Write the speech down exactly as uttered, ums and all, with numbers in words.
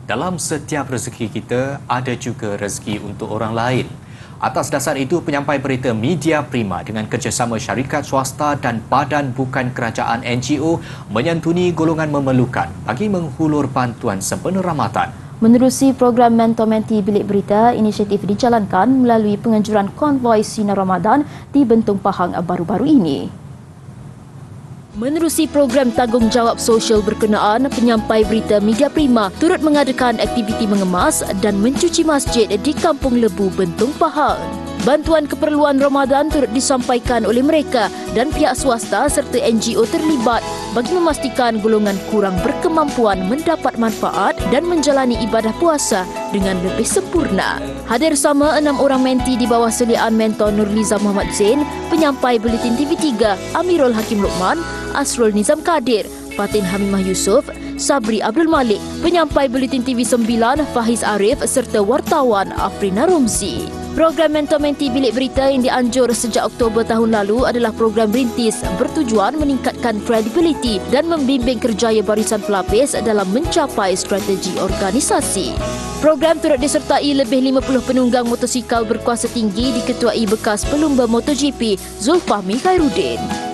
Dalam setiap rezeki kita, ada juga rezeki untuk orang lain. Atas dasar itu, penyampai berita Media Prima dengan kerjasama syarikat swasta dan badan bukan kerajaan N G O menyantuni golongan memerlukan bagi menghulur bantuan sempena Ramadan. Menerusi program Mentor-Menti Bilik Berita, inisiatif dijalankan melalui penganjuran konvoi Sinar Ramadan di Bentong Pahang baru-baru ini. Menerusi program tanggungjawab sosial berkenaan, penyampai berita Media Prima turut mengadakan aktiviti mengemas dan mencuci masjid di Kampung Lebu, Bentong Pahang. Bantuan keperluan Ramadan turut disampaikan oleh mereka dan pihak swasta serta N G O terlibat bagi memastikan golongan kurang berkemampuan mendapat manfaat dan menjalani ibadah puasa dengan lebih sempurna. Hadir sama enam orang menti di bawah seliaan Mentor Nurliza Muhammad Zain, penyampai Buletin T V tiga Amirul Hakim Lokman, Asrul Nizam Kadir, Fatin Hamimah Yusof, Sabri Abdul Malik, penyampai Buletin T V sembilan Fahiz Arif serta wartawan Afrina Romzi. Program Mentor-Menti Bilik Berita yang dianjur sejak Oktober tahun lalu adalah program rintis bertujuan meningkatkan kredibiliti dan membimbing kerjaya barisan pelapis dalam mencapai strategi organisasi. Program turut disertai lebih lima puluh penunggang motosikal berkuasa tinggi diketuai bekas pelumba MotoGP Zulfahmi Khairuddin.